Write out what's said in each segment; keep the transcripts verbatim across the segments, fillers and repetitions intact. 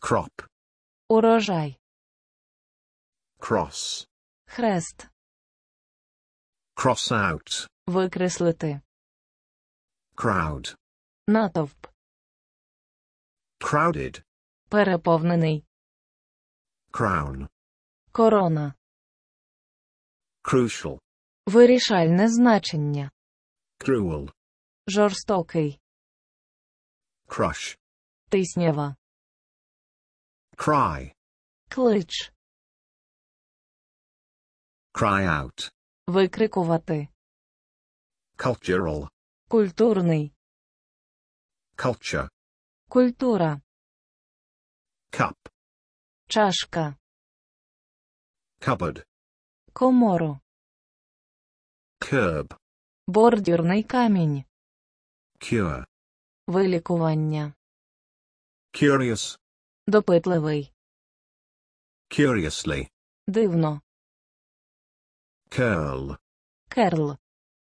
Crop. Урожай. Cross. Хрест. Cross out. Викреслити. Crowd. Натовп. Crowded. Переповнений. Crown. Корона. Crucial. Вирішальне значення. Cruel. Жорстокий. Crush. Тиснява. Cry. Клич. Cry out. Викрикувати. Cultural. Культурний. Culture. Культура. Cup. Чашка. Cupboard. Комору. Curb. Бордюрний камінь. Cure. Вилікування. Curious. Допитливий. Curiously. Дивно. Curl. Керл.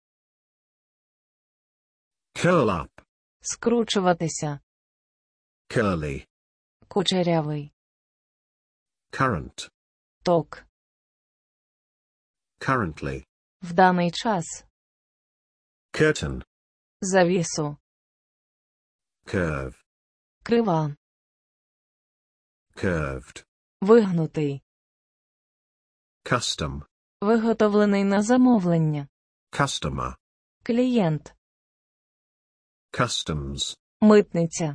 Curl up. Скручуватися. Curly. Кучерявий. Current. Ток. Currently. В даний час. Curtain. Завісу. Curve. Крива. Curved. Вигнутий. Custom. Виготовлений на замовлення. Customer. Клієнт. Customs. Митниця.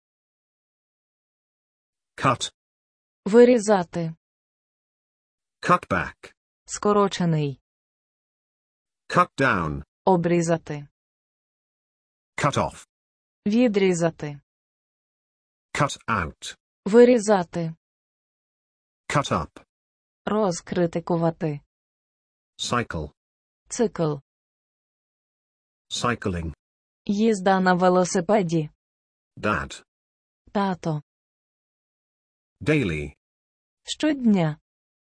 Cut. Вирізати. Cutback. Скорочений. Cut down. Обрізати. Cut off. Відрізати. Cut out. Вирізати. Cut up. Розкритикувати. Cycle. Цикл. Cycling. Їзда на велосипеді. Dad. Тато. Daily. Щодня.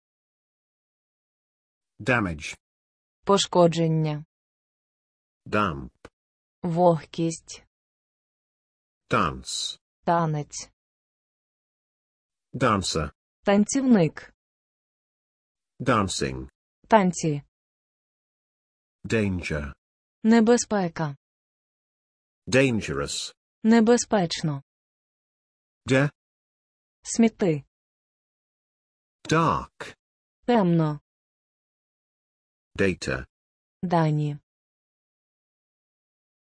Damage. Пошкодження. Damp. Вогкість. Dance. Танець. Dancer. Танцівник. Dancing. Танці. Danger. Небезпека. Dangerous. Небезпечно. De. Сміти. Dark. Темно. Data. Дані.